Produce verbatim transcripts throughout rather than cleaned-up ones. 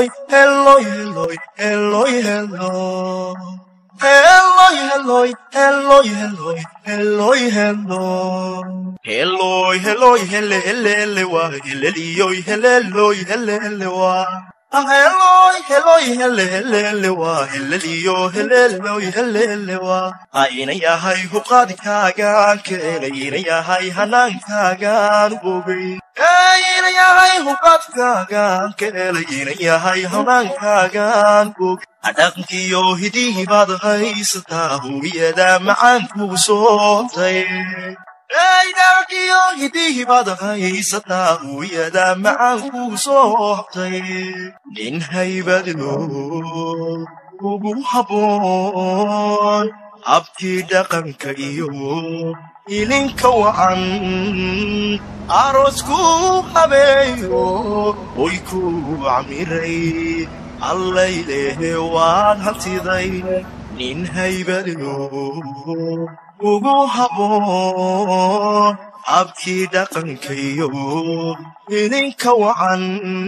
hello, hello, hello, hello, hello. Hello, hello, hello, hello, hello, hello. Hello, hello, hello, hello, wa, hello, hello, hello, hello, wa. Hello, hello, hello, hello, wa, hello, hello, hello, hello, wa. Ayna ya hay huqad kaagan keelayna ya hay hanan kaagan bugay. Ayna ya hay huqad kaagan keelayna ya hay hanan kaagan bugay. Adaqtiyo hidihi baad haysataa hubiyada macaan kugu soobtay. Adaqtiyo hidihi baad haysataa hubiyada macaan kugu soobtay. Nin haybadno ugu haboon abkii dhaqanka iyo ilinka wacan aroosku habeeyo oy ku camiray allaylehe waan hantiday nin haybadno ugu haboon abkii dhaqanka iyo ilinka wacan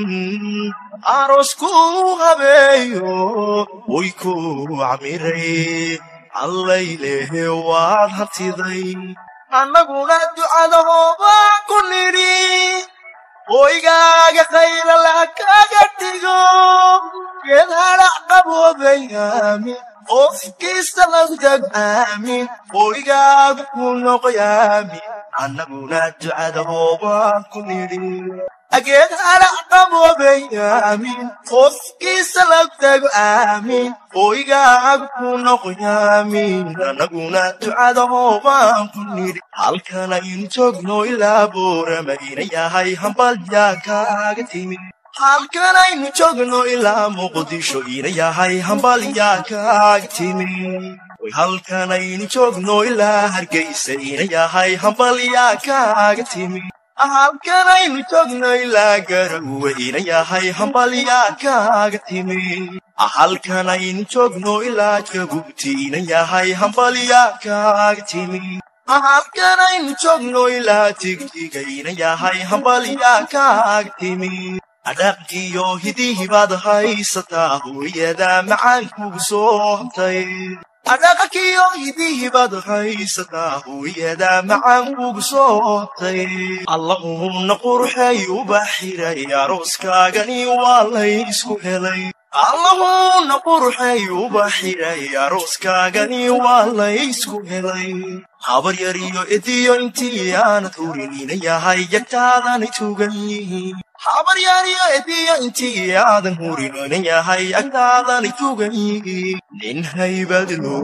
aroosku habeeyo oy ku camiray allaylehe waan hantiday annaguna ducadahooba ku nidhi oygaga khayra la kaga dhigo geedhara qaboobay aamin qofkiisa lagu tag aamin oygaga ku noqoy aamin annaguna ducadahooba ku nidhi geedhara qaboobay aamin qofkiisa lagu tag aamin oygaga ku noqoy aamin annaguna ducadahooba ku nidhi halkan aynu joogno ilaa booramayna yahay hambalyaa kaaga timi halkan aynu joogno ilaa muqdisho ina yahay hambalyaa kaaga timi halkan aynu joogno ilaa hargeysa ina yahay hambalyaa kaaga timi halkan aynu joogno ilaa garowe ina yahay hambalyaa kaaga timi halkan aynu joogno ilaa jabuuti ina yahay hambalyaa kaaga timi halkan aynu joogno ilaa tigtiga ina yahay hambalyaa kaaga timi adaqtiyo hidihi baad haysataa hooyada macaan kugu soobtay adaqtiyo hidihi baad haysataa hooyada macaan kugu soobtay allahumma qurxay ubaxiray arooskaagani waa laysku helay allahumma qurxay ubaxiray arooskaagani waa laysku helay habar yar iyo ediyo intii aanad hurinina yahay yagtaadani tugan yihiin habar yar iyo ediyo intii aadan hurinina yahay yagtaadani tugan yihiin nin haybadno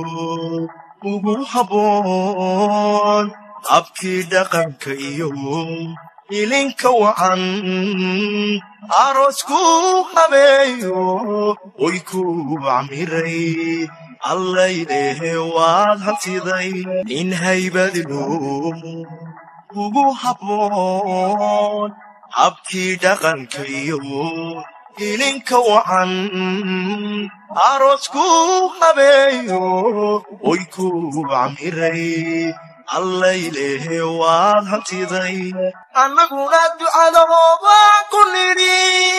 ugu haboon abkii dhaqanka iyo ilinka wacan aroosku habeeyo oy ku camiray allaylehe waad hantiday nin haybadno ugu haboon abkii dhaqanka iyo ilinka wacan aroosku habeeyo oy ku camiray allaylehe waad hantiday annaguna ducadahooba ku nidhi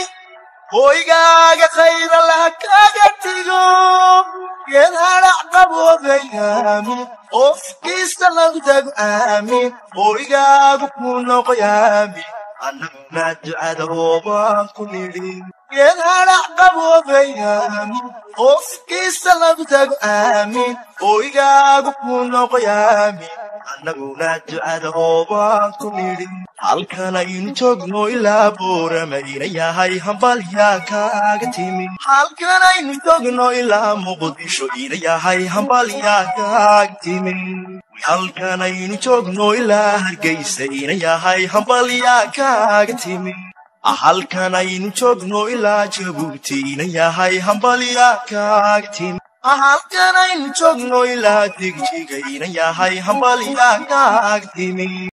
oygaga khayra la kaga dhigo geedhara qaboobay aamin qofkiisa lagu tag aamin oygaga ku noqoy aamin annaguna ducadahooba ku nidhi geedhara qaboobay aamin qofkiisa lagu tag aamin oygaga ku noqoy aamin annaguna ducadahooba ku nidhi halkan aynu joogno ilaa booramayna yahay hambalyaa kaaga timi halkan aynu joogno ilaa muqdisho ina yahay hambalyaa kaaga timi halkan aynu joogno ilaa hargeysa ina yahay hambalyaa kaaga timi halkan aynu joogno ilaa jabuuti ina yahay hambalyaa kaaga timi halkan aynu joogno ilaa tigjiga ina yahay hambalyaa kaaga timi